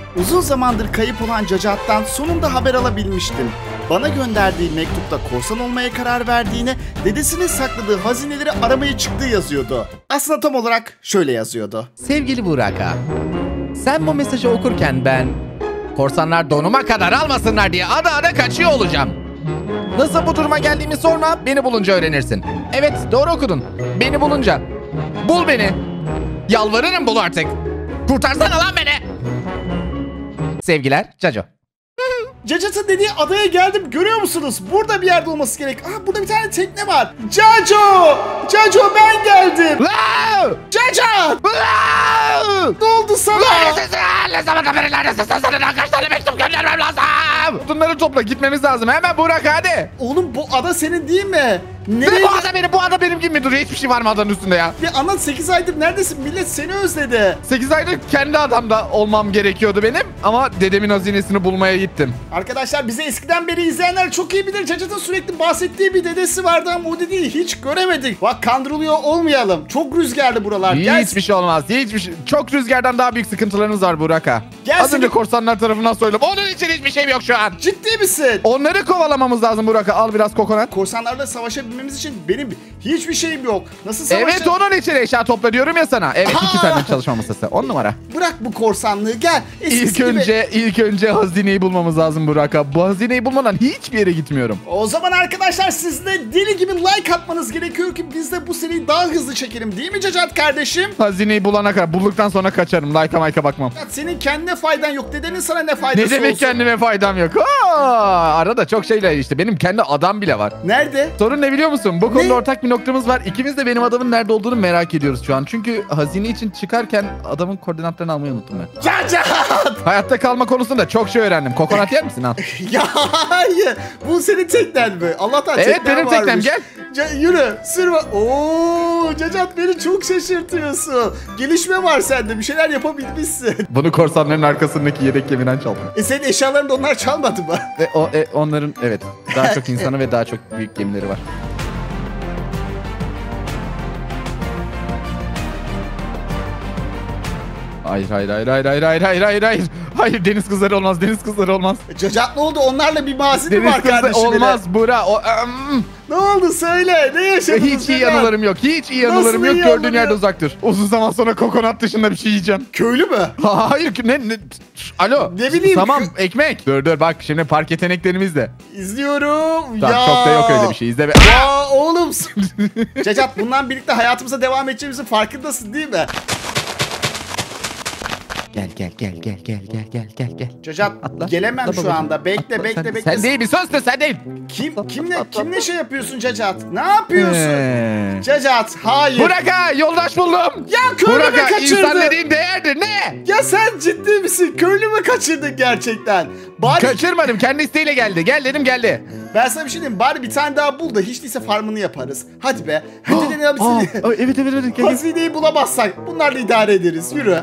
Uzun zamandır kayıp olan Cacat'tan sonunda haber alabilmiştim. Bana gönderdiği mektupta korsan olmaya karar verdiğine, dedesinin sakladığı hazineleri aramaya çıktığı yazıyordu. Aslında tam olarak şöyle yazıyordu. Sevgili Burak ağa, sen bu mesajı okurken ben korsanlar donuma kadar almasınlar diye ada ada kaçıyor olacağım. Nasıl bu duruma geldiğimi sorma, beni bulunca öğrenirsin. Evet, doğru okudun. Beni bulunca. Bul beni. Yalvarırım, bul artık. Kurtarsana lan beni. Sevgiler, Caco. Cacat'ın dediği adaya geldim, görüyor musunuz? Burada bir yerde olması gerek. Aa, burada bir tane tekne var. Caco! Caco, ben geldim. Cacat! Ne oldu sana? Ne zamana beri neredesin? Sana kaç tane mektup göndermem lazım? Bunları topla, gitmemiz lazım. Hemen Burak, hadi. Oğlum, bu ada senin değil mi? Nereye? Bu ada benim gibi mi duruyor? Hiçbir şey var mı adanın üstünde ya? Bir anlat, 8 aydır neredesin? Millet seni özledi. 8 aydır kendi adamda olmam gerekiyordu benim. Ama dedemin hazinesini bulmaya gittim. Arkadaşlar, bizi eskiden beri izleyenler çok iyi bilir. Cacat'ın sürekli bahsettiği bir dedesi vardı ama o dedeyi hiç göremedik. Bak, kandırılıyor olmayalım. Çok rüzgarlı buralar. Hiçbir şey olmaz. Hiçbir şey. Çok rüzgardan daha büyük sıkıntılarınız var Burak ha. Az önce korsanlar tarafından söyledim. Onun için hiçbir şeyim yok şu an. Ciddi misin? Onları kovalamamız lazım Burak ha. Al biraz kokonat. Korsanlarla savaşabilmemiz için benim hiçbir şeyim yok. Nasıl savaşacağım? Evet, onun için eşya topla diyorum ya sana. Evet, 2 tane çalışma masası. 10 numara. Bırak bu korsanlığı, gel. İlk önce hazineyi bulmamız lazım Burak ha. Bu hazineyi bulmadan hiçbir yere gitmiyorum. O zaman arkadaşlar, siz de deli gibi like atmanız gerekiyor ki biz de bu seriyi daha hızlı çekelim, değil mi Cacat kardeşim? Hazineyi bulana kadar, bulduktan sonra kaçarım. Like'a bakmam. Senin kendine faydan yok. Dedenin sana ne faydası olsun? Ne demek kendime faydam yok? Arada çok şeyler işte. Benim kendi adam bile var. Nerede? Sorun ne biliyor musun? Bu konuda ortak bir noktamız var. İkimiz de benim adamın nerede olduğunu merak ediyoruz şu an. Çünkü hazine için çıkarken adamın koordinatlarını almayı unuttum ben. Cacat! Hayatta kalma konusunda çok şey öğrendim. Kokonat yer misin? Al. Ya hayır. Bu senin teknen mi? Allah'tan evet, teknen benim varmış. teknem, gel. Yürü, sürme. Oo, Cacat, beni çok şaşırtıyorsun. Gelişme var sende. Bir şeyler yapabilmişsin. Bunu korsanların arkasındaki yedek gemiden çaldım. Senin eşyalarını da onlar çalmadı mı? Onların evet daha çok insanı ve daha çok büyük gemileri var. Hayır. Hayır, deniz kızları olmaz. Cacat, ne oldu? Onlarla bir mazisi deniz var kardeşim. Olmaz Bura. Ne oldu, söyle. Ne yaşadın? Hiç iyi anılarım yok. Gördüğün yerde uzak dur. Uzun zaman sonra kokonat dışında bir şey yiyeceğim. Köylü mü? Hayır. Alo. Ne bileyim. Tamam, ekmek. Dur bak, şimdi park yeteneklerimiz de. İzliyorum. Tamam, ya. çok da yok öyle bir şey. İzle be. Ya oğlum. Cacat, bundan birlikte hayatımıza devam edeceğimizin farkındasın değil mi? Gel. Cacat, Atla. gelemem Atla şu babacığım. anda. Bekle. Sen değil, bir söz sen değil. Kimle şey yapıyorsun Cacat? Ne yapıyorsun? Cacat, hayır. Burak ha, yoldaş buldum. Ya köylü mü Burak ha, kaçırdın? insan dediğin değerdir. Ne? Ya sen ciddi misin? Köylü mü kaçırdın gerçekten? Bari... Kaçırmadım, kendi isteğiyle geldi. Gel dedim, geldi. Ben sana bir şey diyeyim. Bari bir tane daha bul da hiç değilse farmını yaparız. Hadi be. Hadi dedim. Evet. Gel. Hazineyi bulamazsak bunlarla idare ederiz. Yürü.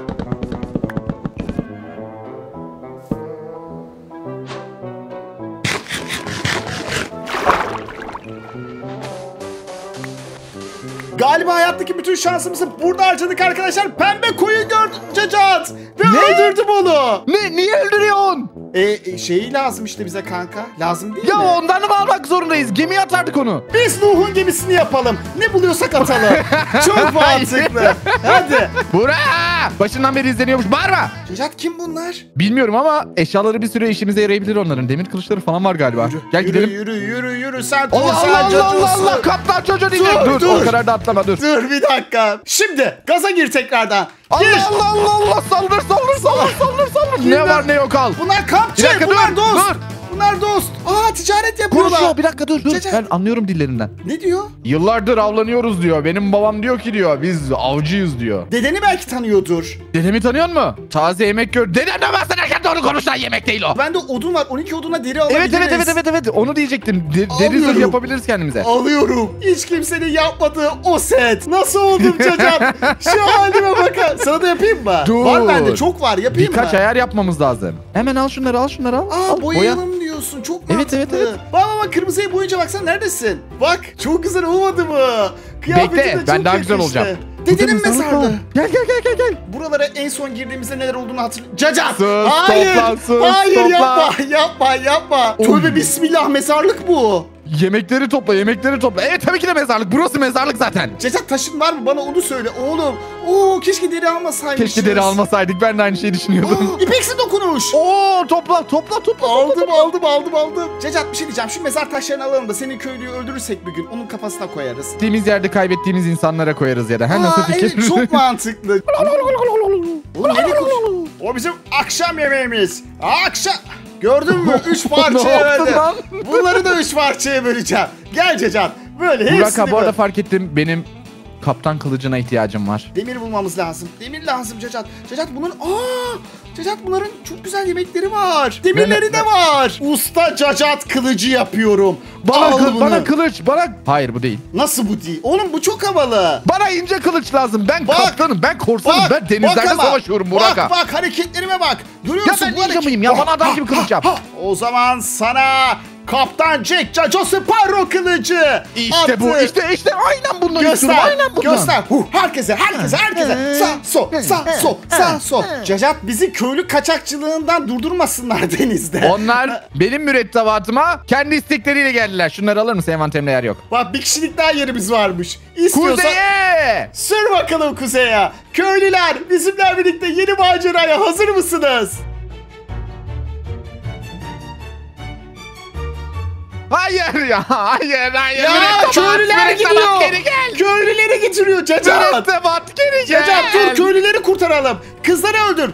Galiba hayattaki bütün şansımızı burada harcadık arkadaşlar. Pembe koyun gördüm Cacat. Ve öldürdüm onu. Niye öldürüyorsun? Şeyi lazım işte bize kanka. Lazım değil Ya mi? ondan mı almak zorundayız? Gemiye atardık onu. Biz Nuh'un gemisini yapalım. Ne buluyorsak atalım. Çok mantıklı. Hadi. Burak! Başından beri izleniyormuş. Bağırma. Cacat, kim bunlar? Bilmiyorum ama eşyaları bir süre işimize yarayabilir onların. Demir kılıçları falan var galiba. Gel gidelim. Yürü. Sen Allah. Kaptan çocuğu diyecek. Dur. O kadar da atlama, dur. Dur bir dakika. Şimdi gaza gir tekrardan. Gir. Allah. Saldır. Ne var ne yok, al. Bunlar kampçı. Bir dakika, Bunlar dur, dost. dur. Bunlar dost. Ticaret yapıyorlar. Konuşuyor, bir dakika dur. Cacat. Ben anlıyorum dillerinden. Ne diyor? Yıllardır avlanıyoruz diyor. Benim babam diyor ki diyor, biz avcıyız diyor. Dedeni belki tanıyordur. Dedemi tanıyor musun? Taze yemek gör. Dedem de bahsederken doğru konuş lan, yemek değil o. Bende odun var. 12 oduna deri alabiliriz. Evet. Onu diyecektim. Deri Alıyorum. zırh yapabiliriz kendimize. Alıyorum. Hiç kimsenin yapmadığı o set. Nasıl oldum Cacat? Şu halime bakar. Sana da yapayım mı? Dur. Var bende, çok var. Yapayım Birkaç mı? ayar yapmamız lazım. Hemen al şunları al. Al, Boyayalım diyorsun. Çok mantıklı. Evet. Bak kırmızıya boyunca baksana, neredesin? Bak, çok güzel olmadı mı? Kıyafetin Bekle, de ben çok daha güzel yakıştı. olacağım. Dedenin Burada mezarlık mezarlığı. var. Gel. Buralara en son girdiğimizde neler olduğunu hatırlıyorum. Cacat! Sus, Hayır! topla, sus, Hayır topla. yapma. Oy. Tövbe bismillah, mezarlık bu. Yemekleri topla. Evet tabii ki de mezarlık. Burası mezarlık zaten. Cacat, taşın var mı? Bana onu söyle oğlum. Oo, keşke deri almasaymışız. Keşke deri almasaydık. Ben de aynı şeyi düşünüyordum. Oo, İpeksi dokunuş. Oo topla. Aldım. Cacat, bir şey diyeceğim. Şu mezar taşlarını alalım da senin köylüyü öldürürsek bir gün onun kafasına koyarız. Gittiğimiz yerde kaybettiğimiz insanlara koyarız ya da. Ha, nasıl fikir? Evet, çok mantıklı. Oğlum ne diyorsun? O bizim akşam yemeğimiz. Akşam. Gördün mü? 3 parçaya Ne yaptın böldüm. lan? Bunları da 3 parçaya böleceğim. Gel Cacat. Böyle hepsini Burak bu arada böl. fark ettim. Benim kaptan kılıcına ihtiyacım var. Demir bulmamız lazım. Demir lazım Cacat. Cacat bunların çok güzel yemekleri var. Demirleri de var. Usta Cacat kılıcı yapıyorum. Al bunu. Bana kılıç. Hayır bu değil. Nasıl bu değil? Oğlum bu çok havalı. Bana ince kılıç lazım. Ben Bak. kaptanım. Ben korsanım. Ben denizlerde ama. savaşıyorum Burak. Bak hareketlerime bak. Görüyor Ya musun? ben bu ninja hareket- mıyım ya? Bana adam gibi kılıç yap. O zaman sana Kaptan Jack Caco Sparrow kılıcı. İşte bu. Attı. İşte aynen bundan istiyorum. Aynen bundan. Göster. Herkese. Sağ sol. Cacat bizi köylü kaçakçılığından durdurmasınlar denizde. Onlar benim mürettebatıma kendi istekleriyle geldiler. Şunları alır mısın? Envanterimde yer yok. Bak, bir kişilik daha yerimiz varmış. İstiyorsan Kuzeye! sür bakalım kuzeye. Köylüler, bizimle birlikte yeni maceraya hazır mısınız? Hayır ya. Hayır. Ya köylüler gidiyor. Köylüleri getiriyor Cacat. Mürettebat geri gel. Cacat dur, köylüleri kurtaralım. Kızları öldür.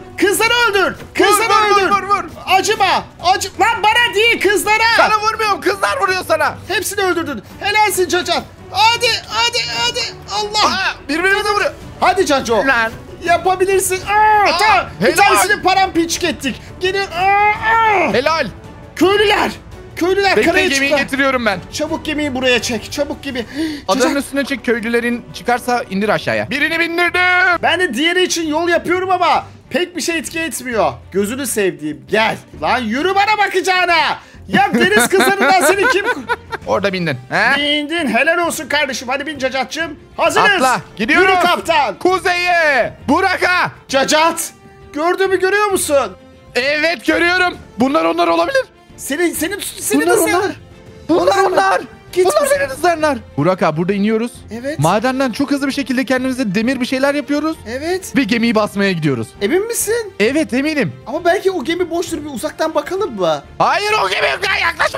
Vur. Acıma. Lan bana değil, kızlara. Sana vurmuyorum. Kızlar vuruyor sana. Hepsini öldürdün. Helalsin Cacat. Hadi. Allah. Birbirimize vuruyor. Hadi Caco. Lan. Yapabilirsin. Tamam. Bir helal. tanesini paramparçık ettik. Gelin. Helal. Köylüler Bekle karaya gemiyi çıkar. getiriyorum ben. Çabuk gemiyi buraya çek. Çabuk gemi. Adanın Cacat, üstüne çek, köylülerin çıkarsa indir aşağıya. Birini bindirdim. ben de diğeri için yol yapıyorum ama pek bir şey etki etmiyor. Gözünü sevdiğim, gel. Lan yürü bana bakacağına. Ya deniz kızlarından seni kim... Orada bindin. He? Bindin, helal olsun kardeşim. Hadi bin Cacat'cığım. Hazırız. Atla, gidiyoruz. Yürü kaptan. Kuzeye. Burak'a. Cacat. Gördüğümü görüyor musun? Evet görüyorum. Bunlar onlar olabilir. Seni Bunlar nasıl... onlar. Bunlar. Git Bunlar bize. beni hızlarlar. Burak abi burada iniyoruz. Evet. Madenden çok hızlı bir şekilde kendimize demir bir şeyler yapıyoruz. Evet. Ve gemiyi basmaya gidiyoruz. Emin misin? Evet eminim. Ama belki o gemi boştur, bir uzaktan bakalım mı? Hayır o gemi yaklaşma.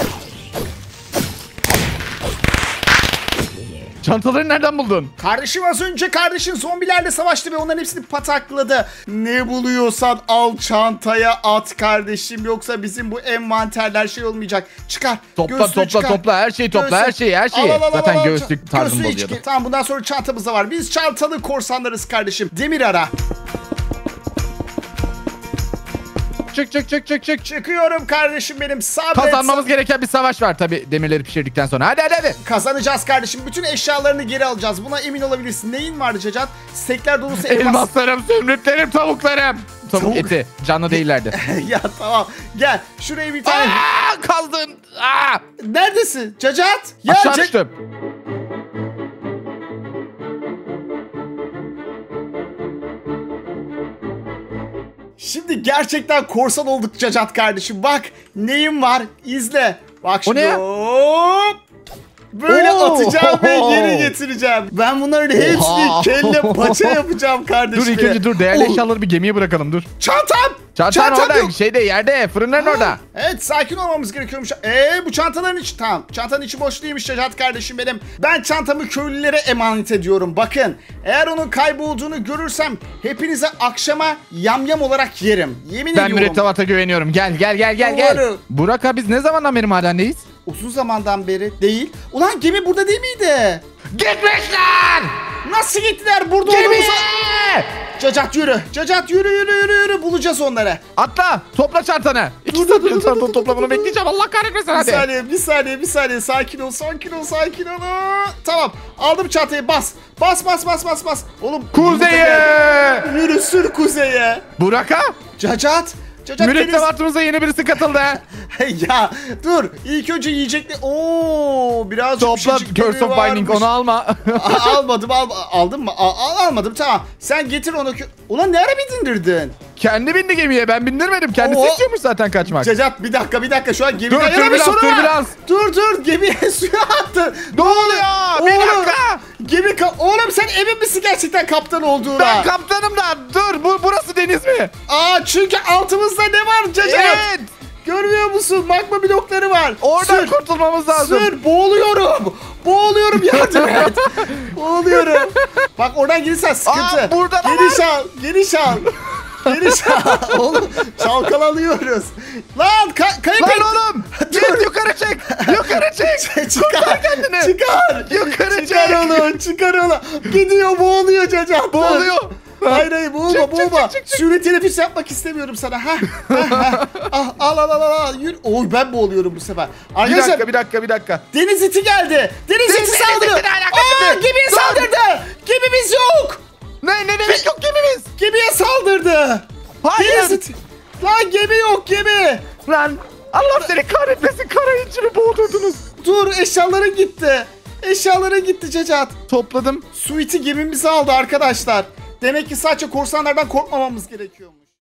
Çantaları nereden buldun? Kardeşim az önce kardeşin zombilerle savaştı ve onların hepsini patakladı. Ne buluyorsan al çantaya at kardeşim, yoksa bizim bu envanterler şey olmayacak. Çıkar. Göğsünü çıkar. Her şeyi topla. Göğsü- Her şeyi. Al. Zaten göğüslük tarzım Göğsü bozuyordu. içki. Tamam, bundan sonra çantamız da var. Biz çantalı korsanlarız kardeşim. Demir ara. Çık. Çıkıyorum kardeşim benim. Sabret. Kazanmamız gereken bir savaş var tabi demirleri pişirdikten sonra. Hadi. Kazanacağız kardeşim. Bütün eşyalarını geri alacağız. Buna emin olabilirsin. Neyin vardı Cacat? Stekler dolusu elmas. Elmaslarım, zümrütlerim, tavuklarım. Tavuk eti. Canlı değillerdi. Ya tamam. Gel. Şuraya bir tane. Kazdın. Aa! Neredesin? Cacat? Ya Aşağı düştüm. Şimdi gerçekten korsan olduk Cacat kardeşim. Bak neyim var? İzle. Bak şimdi. ne ya? Hop. Böyle atacağım ve geri getireceğim. Ben bunların hepsini Oha. kelle paça yapacağım kardeşim. Dur ilk önce dur. Değerli eşyaları bir gemiye bırakalım dur. Çantam! Çantan orada. yok. Şeyde yerde. Fırınların orada. Evet, sakin olmamız gerekiyormuş. Bu çantaların içi tamam. Çantanın içi boş değilmiş Cacat kardeşim benim. Ben çantamı köylülere emanet ediyorum. Bakın, eğer onun kaybolduğunu görürsem hepinize akşama yamyam olarak yerim. Yemin Ben ediyorum. mürettebata güveniyorum. Gel. Doğru. Burak abi biz ne zamandan beri madendeyiz? Uzun zamandan beri değil. Ulan gemi burada değil miydi? Gitmişler! Nasıl gittiler burada Gemi! olduğumuzu? Cacat yürü. Cacat yürü. Bulacağız onları. Atla. Topla çantanı. İki saattir çantanı toplamını bekleyeceğim. Allah kahretmesin hadi. Bir saniye. Sakin ol. Tamam. Aldım çantayı. Bas. Oğlum. Kuzeye! Yürü sür kuzeye. Burak'a? Cacat. Cacat deniz... Mürettebatımıza yeni birisi katıldı. Ya dur. İlk önce yiyecekli... Oo, birazcık bir Topla şeycik Curse of Binding, onu alma. Almadım. Aldın mı? Almadım, tamam. Sen getir onu. Ulan ne ara bindirdin? Kendi bindi gemiye, ben bindirmedim. Kendisi Oo. istiyormuş zaten kaçmak. Cacat bir dakika. Şu an gemide Dur, ayağına bir biraz, sorun dur var. biraz. Dur. Gemiye suya attın. Ne oluyor? Bir dakika. Oğlum sen emin misin gerçekten kaptan olduğuna? Ben kaptanım da. Dur, burası deniz mi? Çünkü altımızda ne var Cacat? Evet. Görmüyor musun? Magma blokları var. Oradan kurtulmamız lazım. Sür, boğuluyorum, yardım et. Boğuluyorum. Bak oradan gelirsen sıkıntı. Burada da Geniş al. Oğlum çalkalanıyoruz. Lan kayıp Lan et. oğlum. Git yukarı çık. Çıkar kendini. Yukarı Çıkar onu. Gidiyor, boğuluyor Cacat. Boğuluyor. Hayır, boğulma. Çık. Suni teneffüs yapmak istemiyorum sana. Al. Yürü. Oy, ben boğuluyorum bu sefer. Arkadaşlar, Bir dakika. deniz iti geldi. Deniz iti saldırıyor. iti ne alakası? Gemiye saldırdı. Gemimiz yok. Ne demek yok gemimiz? Gemiye saldırdı. Hayır. Deniz iti. Lan gemi yok. Lan Allah seni kahretmesin, kara inciri boğdurdunuz. Dur, eşyaların gitti Cacat. Topladım. Su iti gemimizi aldı arkadaşlar. Demek ki sadece korsanlardan korkmamamız gerekiyormuş.